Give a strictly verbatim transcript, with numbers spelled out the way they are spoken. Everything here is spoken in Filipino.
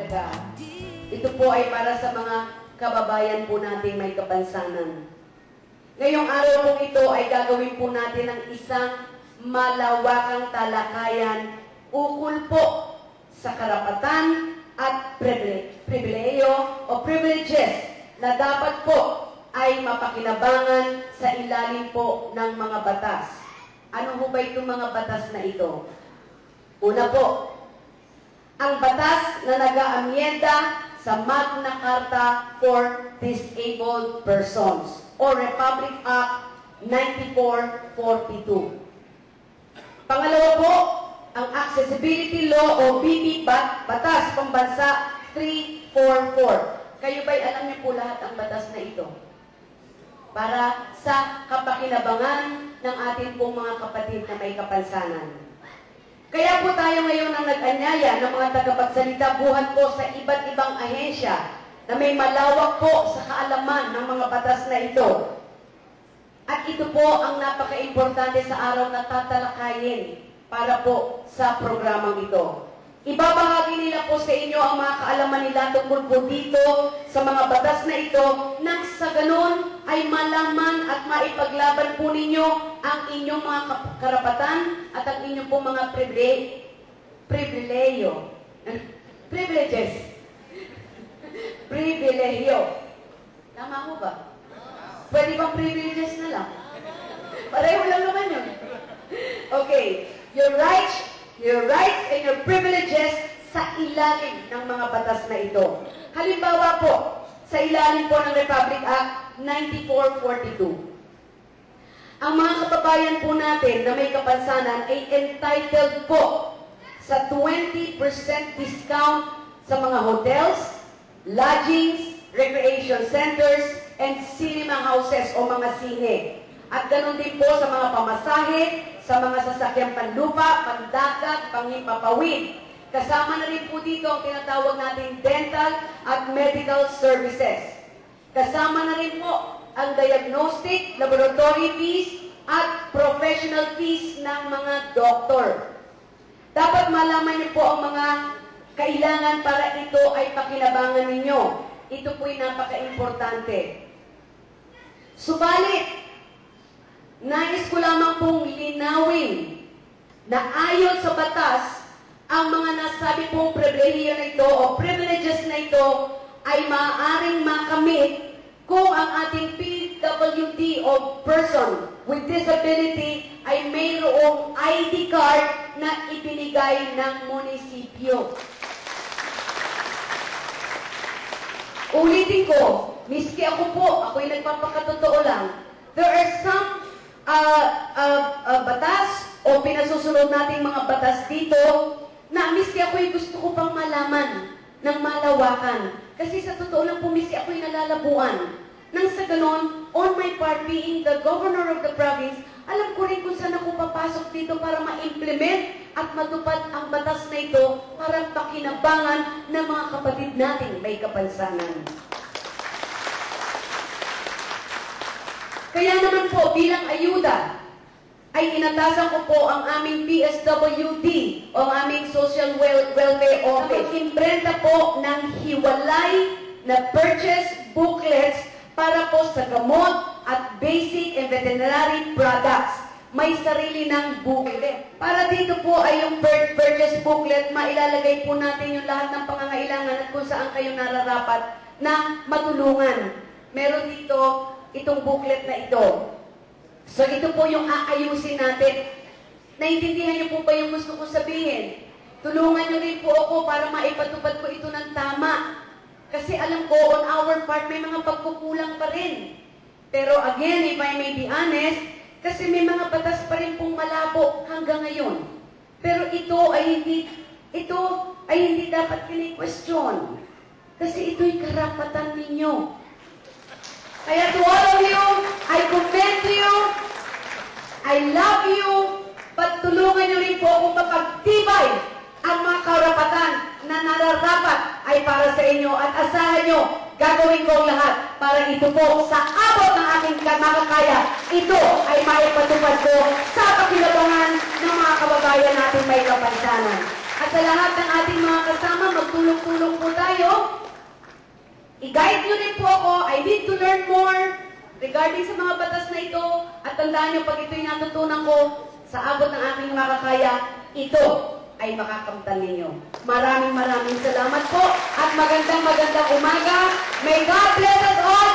Magda. Ito po ay para sa mga kababayan po nating may kapansanan. Ngayong araw pong ito ay gagawin po natin ang isang malawakang talakayan ukol po sa karapatan at pribileyo o privileges na dapat po ay mapakinabangan sa ilalim po ng mga batas. Ano ho ba itong mga batas na ito? Una po, ang batas na nag-aamyenda sa Magna Carta for Disabled Persons o Republic Act ninety-four forty-two. Pangalawa po, ang Accessibility Law o B P Batas Pambansa three forty-four. Kayo ba'y alam niyo po lahat ang batas na ito? Para sa kapakinabangan ng ating pong mga kapatid na may kapansanan. Kaya po tayo ngayon ang nag-anyaya ng mga tagapagsalita buhat po sa iba't ibang ahensya na may malawak po sa kaalaman ng mga batas na ito. At ito po ang napaka-importante sa araw na tatalakayin para po sa programang ito. Ibabahagi nila po sa inyo ang mga kaalaman nila tungkol po dito sa mga batas na ito nang sa ganun ay malaman at maipaglaban po ninyo ang inyong mga karapatan at ang inyong po mga pribileyo. Privileges. Pribileyo. Tama mo ba? Pwede bang privileges na lang? Pareho lang naman yun. Okay. Your rights Your rights and your privileges sa ilalim ng mga batas na ito. Halimbawa po, sa ilalim po ng Republic Act ninety-four forty-two. Ang mga kababayan po natin na may kapansanan ay entitled po sa twenty percent discount sa mga hotels, lodgings, recreation centers, and cinema houses o mga sine. At ganun din po sa mga pamasahe, sa mga sasakyang panlupa, pandagat, panghimpapawid. Kasama na rin po dito ang tinatawag nating dental at medical services. Kasama na rin po ang diagnostic, laboratory fees, at professional fees ng mga doktor. Dapat malaman niyo po ang mga kailangan para ito ay pakinabangan ninyo. Ito po'y napaka-importante. Subalit, nais ko lamang pong linawin na ayon sa batas, ang mga nasabi pong pribilehiyo na ito o privileges na ito ay maaaring makamit kung ang ating P W D o person with disability ay mayroong I D card na ibinigay ng munisipyo. Ulitin ko, miski ako po, ako'y nagpapakatotoo lang, there are some Uh, uh, uh, batas o pinasusunod nating mga batas dito na miski ako'y gusto ko pang malaman ng malawakan. Kasi sa totoo lang po, miski ako'y nalalabuan. Nang sa ganon, on my part being the governor of the province, alam ko rin kung saan ako papasok dito para ma-implement at matupad ang batas na ito para pakinabangan ng mga kapatid nating may kapansanan. Kaya naman po, bilang ayuda, ay inatasan ko po ang aming P S W D o ang aming Social Welfare Office. Imprenta po ng hiwalay na purchase booklets para po sa gamot at basic and veterinary products. May sarili ng booklet. Para dito po ay yung purchase booklet, mailalagay po natin yung lahat ng pangangailangan at kung saan kayo nararapat na matulungan. Meron dito itong booklet na ito. So, ito po yung aayusin natin. Naintindihan niyo po ba yung gusto ko sabihin? Tulungan niyo rin po ako para maipatupad ko ito ng tama. Kasi alam ko, on our part, may mga pagkukulang pa rin. Pero again, if I may be honest, kasi may mga batas pa rin pong malabo hanggang ngayon. Pero ito ay hindi, ito ay hindi dapat kini-question. Kasi ito'y karapatan ninyo. Kaya to all of you, I commend you, I love you, but tulungan niyo rin po akong mapagtibay ang mga karapatan na nararapat ay para sa inyo at asahan niyo, gagawin ko ang lahat para ito po sa abot ng aking makakaya, ito ay maipatupad ko sa pakinabangan ng mga kababayan natin may kapansanan. At sa lahat ng ating mga kasama, magtulong-tulong po tayo. I-guide nyo rin po ako. I need to learn more regarding sa mga batas na ito. At tandaan nyo, pag ito'y natutunan ko sa abot ng aking makakaya, ito ay makakamtan ninyo. Maraming maraming salamat po at magandang magandang umaga. May God bless us all.